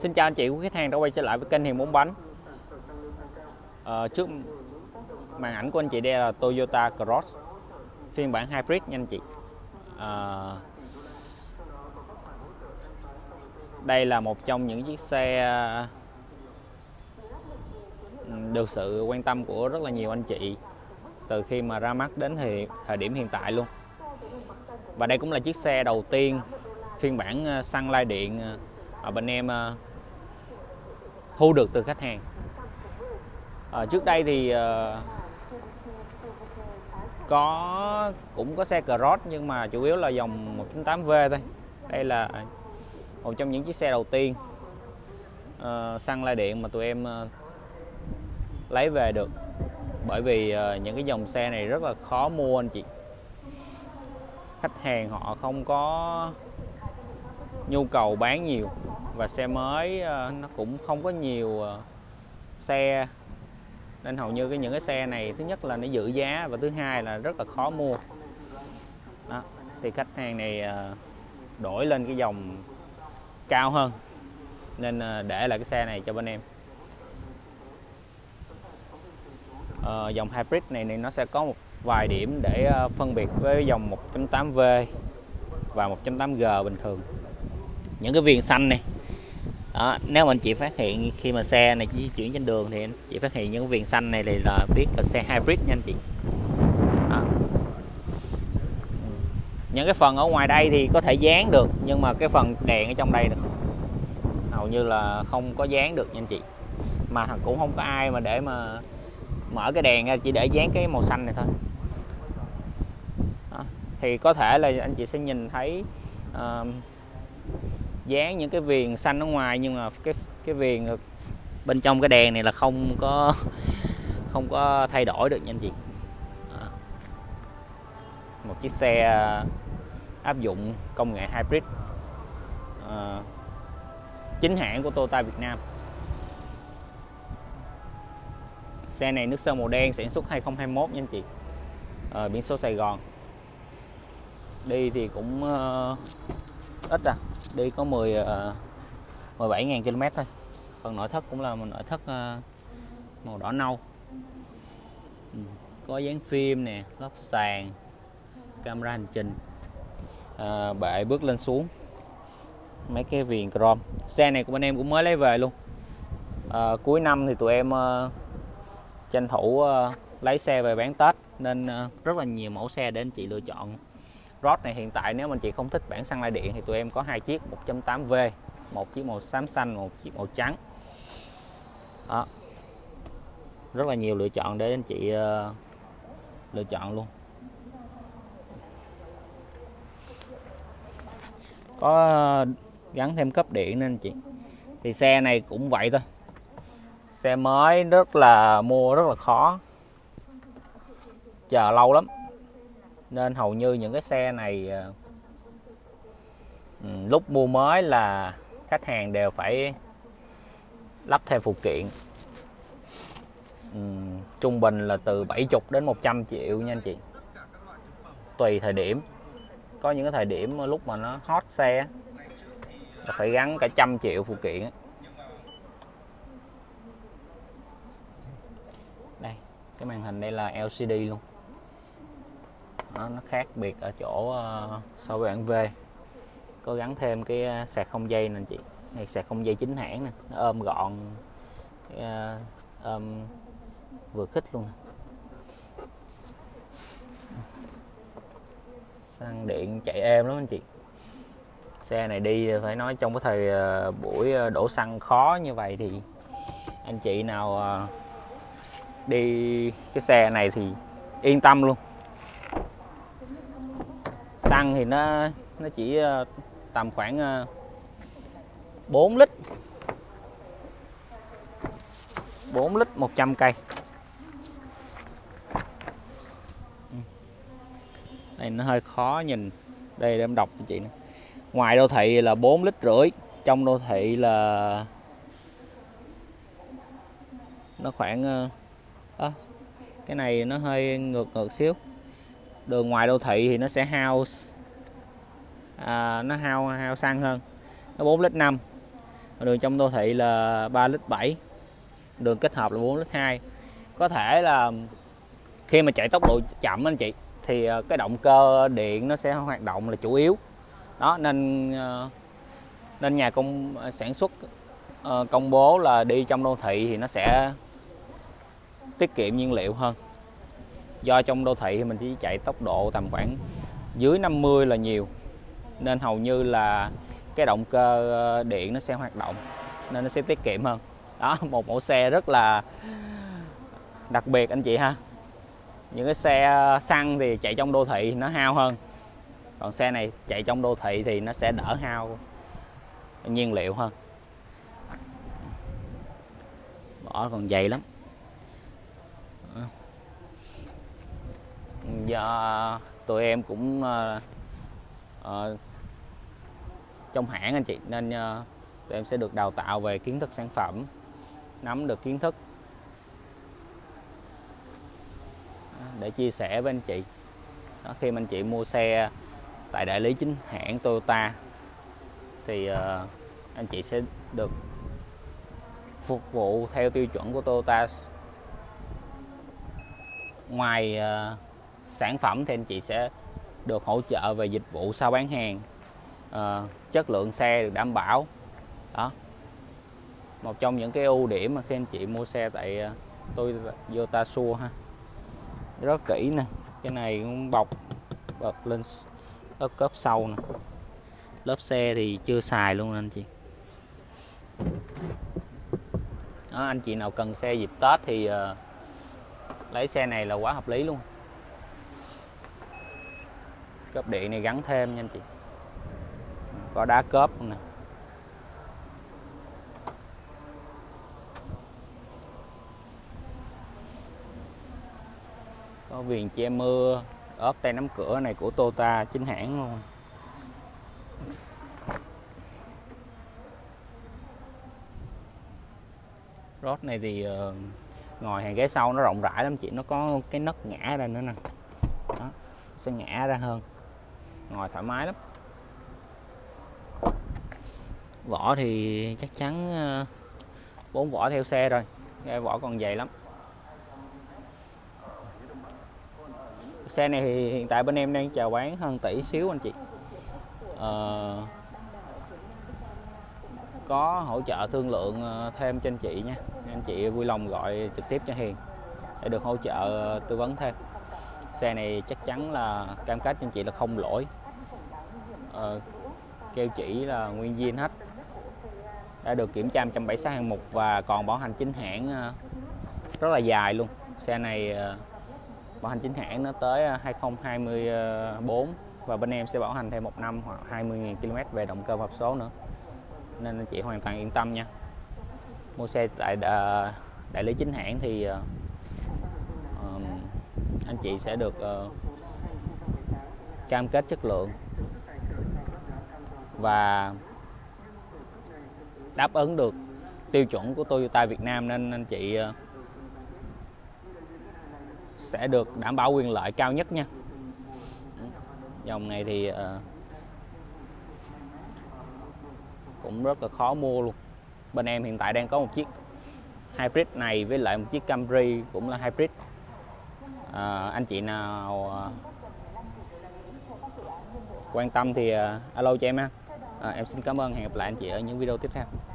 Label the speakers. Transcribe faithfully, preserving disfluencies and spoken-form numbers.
Speaker 1: Xin chào anh chị quý khách hàng đã quay trở lại với kênh Hiền Bốn Bánh. à, Trước màn ảnh của anh chị đây là Toyota Cross phiên bản Hybrid nha anh chị. à, Đây là một trong những chiếc xe được sự quan tâm của rất là nhiều anh chị từ khi mà ra mắt đến thì thời điểm hiện tại luôn. Và đây cũng là chiếc xe đầu tiên phiên bản xăng lai điện ở bên em thu được từ khách hàng. À, trước đây thì uh, có cũng có xe Cross nhưng mà chủ yếu là dòng một chấm tám V thôi. Đây là một trong những chiếc xe đầu tiên uh, xăng lai điện mà tụi em uh, lấy về được, bởi vì uh, những cái dòng xe này rất là khó mua anh chị. Khách hàng họ không có nhu cầu bán nhiều, và xe mới uh, nó cũng không có nhiều uh, xe, nên hầu như cái những cái xe này thứ nhất là nó giữ giá, và thứ hai là rất là khó mua. Đó, thì khách hàng này uh, đổi lên cái dòng cao hơn nên uh, để lại cái xe này cho bên em. Uh, dòng Hybrid này, này nó sẽ có một vài điểm để uh, phân biệt với dòng một chấm tám V và một chấm tám G bình thường. Những cái viền xanh này đó, nếu mà anh chị phát hiện khi mà xe này di chuyển trên đường thì anh chị phát hiện những cái viền xanh này thì là biết là xe Hybrid nha anh chị. Đó. Những cái phần ở ngoài đây thì có thể dán được, nhưng mà cái phần đèn ở trong đây hầu như là không có dán được nha anh chị. Mà cũng không có ai mà để mà mở cái đèn ra, chỉ để dán cái màu xanh này thôi. Đó. Thì có thể là anh chị sẽ nhìn thấy uh, dán những cái viền xanh ở ngoài, nhưng mà cái cái viền bên trong cái đèn này là không có không có thay đổi được nha anh chị. Đó. Một chiếc xe áp dụng công nghệ Hybrid uh, chính hãng của Toyota Việt Nam. Xe này nước sơn màu đen, sản xuất hai không hai mốt nha anh chị. uh, Biển số Sài Gòn. Đi thì cũng uh, ít à, đi có mười, mười bảy nghìn ki lô mét thôi. Phần nội thất cũng là một nội thất uh, màu đỏ nâu. ừ. Có dán phim nè, lốp sàn, camera hành trình, uh, bệ bước lên xuống, mấy cái viền chrome. Xe này của bên em cũng mới lấy về luôn. uh, Cuối năm thì tụi em uh, tranh thủ uh, lấy xe về bán Tết, nên uh, rất là nhiều mẫu xe để anh chị lựa chọn. Cross này hiện tại nếu mà anh chị không thích bản xăng lai điện thì tụi em có hai chiếc một chấm tám V, một chiếc màu xám xanh, một chiếc màu trắng. Đó. Rất là nhiều lựa chọn để anh chị uh, lựa chọn luôn. Có uh, gắn thêm cấp điện nên anh chị. Thì xe này cũng vậy thôi. Xe mới rất là mua rất là khó, chờ lâu lắm. Nên hầu như những cái xe này ừ, lúc mua mới là khách hàng đều phải lắp thêm phụ kiện. ừ, Trung bình là từ bảy mươi đến một trăm triệu nha anh chị, tùy thời điểm. Có những cái thời điểm lúc mà nó hot xe là phải gắn cả trăm triệu phụ kiện. Đây, cái màn hình đây là L C D luôn. Nó, nó khác biệt ở chỗ uh, so với bản V, có gắn thêm cái uh, sạc không dây nè anh chị. Này, sạc không dây chính hãng nè, nó ôm gọn, cái, uh, ôm vừa khít luôn. Xăng điện chạy êm lắm anh chị. Xe này đi phải nói trong cái thời uh, buổi đổ xăng khó như vậy thì anh chị nào uh, đi cái xe này thì yên tâm luôn. Xăng thì nó nó chỉ tầm khoảng bốn lít, bốn lít một trăm cây. Đây nó hơi khó nhìn. Đây để em đọc cho chị nè. Ngoài đô thị là bốn lít rưỡi, trong đô thị là nó khoảng à, cái này nó hơi ngược ngược xíu. Đường ngoài đô thị thì nó sẽ hao à, nó hao hao xăng hơn, nó bốn lít năm. Đường trong đô thị là ba lít bảy, đường kết hợp là bốn lít hai. Có thể là khi mà chạy tốc độ chậm anh chị thì cái động cơ điện nó sẽ hoạt động là chủ yếu đó, nên nên nhà công sản xuất công bố là đi trong đô thị thì nó sẽ tiết kiệm nhiên liệu hơn. Do trong đô thị thì mình chỉ chạy tốc độ tầm khoảng dưới năm mươi là nhiều, nên hầu như là cái động cơ điện nó sẽ hoạt động, nên nó sẽ tiết kiệm hơn. Đó, một mẫu xe rất là đặc biệt anh chị ha. Những cái xe xăng thì chạy trong đô thị nó hao hơn, còn xe này chạy trong đô thị thì nó sẽ đỡ hao nhiên liệu hơn. Vỏ còn dày lắm. Do tụi em cũng uh, uh, trong hãng anh chị, nên uh, tụi em sẽ được đào tạo về kiến thức sản phẩm, nắm được kiến thức để chia sẻ với anh chị. Đó, khi mà anh chị mua xe tại đại lý chính hãng Toyota thì uh, anh chị sẽ được phục vụ theo tiêu chuẩn của Toyota. Ngoài uh, sản phẩm thì anh chị sẽ được hỗ trợ về dịch vụ sau bán hàng, uh, chất lượng xe được đảm bảo. Đó, một trong những cái ưu điểm mà khi anh chị mua xe tại uh, Toyota Sure ha. Rất kỹ nè, cái này cũng bọc bật lên lớp cốp sau nè. Lớp xe thì chưa xài luôn anh chị. Đó, anh chị nào cần xe dịp Tết thì uh, lấy xe này là quá hợp lý luôn. Cốp điện này gắn thêm nha anh chị, có đá cốp luôn nè. Có viền che mưa, ốp tay nắm cửa này của Toyota chính hãng luôn. Rốt này thì uh, ngồi hàng ghế sau nó rộng rãi lắm chị, nó có cái nấc ngã ra nữa nè. Đó, sẽ ngã ra hơn, ngồi thoải mái lắm. Vỏ thì chắc chắn bốn uh, vỏ theo xe rồi, cái vỏ còn dày lắm. Xe này thì hiện tại bên em đang chào bán hơn tỷ xíu anh chị. Uh, có hỗ trợ thương lượng thêm cho anh chị nha. Anh chị vui lòng gọi trực tiếp cho Hiền để được hỗ trợ tư vấn thêm. Xe này chắc chắn là cam kết cho anh chị là không lỗi, uh, keo chỉ là nguyên zin hết, đã được kiểm tra một trăm bảy mươi sáu hạng mục và còn bảo hành chính hãng uh, rất là dài luôn. Xe này uh, bảo hành chính hãng nó tới hai không hai tư và bên em sẽ bảo hành thêm một năm hoặc hai mươi nghìn ki lô mét về động cơ và hộp số nữa, nên anh chị hoàn toàn yên tâm nha. Mua xe tại đại lý chính hãng thì uh, anh chị sẽ được uh, cam kết chất lượng và đáp ứng được tiêu chuẩn của Toyota Việt Nam, nên anh chị uh, sẽ được đảm bảo quyền lợi cao nhất nha. Dòng này thì uh, cũng rất là khó mua luôn. Bên em hiện tại đang có một chiếc hybrid này với lại một chiếc Camry cũng là hybrid. uh, Anh chị nào uh, quan tâm thì uh, alo cho em ha. uh, Em xin cảm ơn, hẹn gặp lại anh chị ở những video tiếp theo.